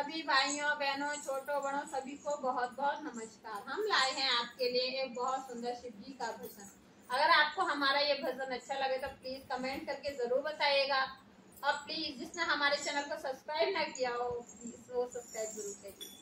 सभी भाइयों बहनों छोटों बड़ों सभी को बहुत बहुत नमस्कार। हम लाए हैं आपके लिए एक बहुत सुंदर शिव जी का भजन। अगर आपको हमारा ये भजन अच्छा लगे तो प्लीज कमेंट करके जरूर बताइएगा, और प्लीज जिसने हमारे चैनल को सब्सक्राइब ना किया हो प्लीज वो सब्सक्राइब जरूर करिए।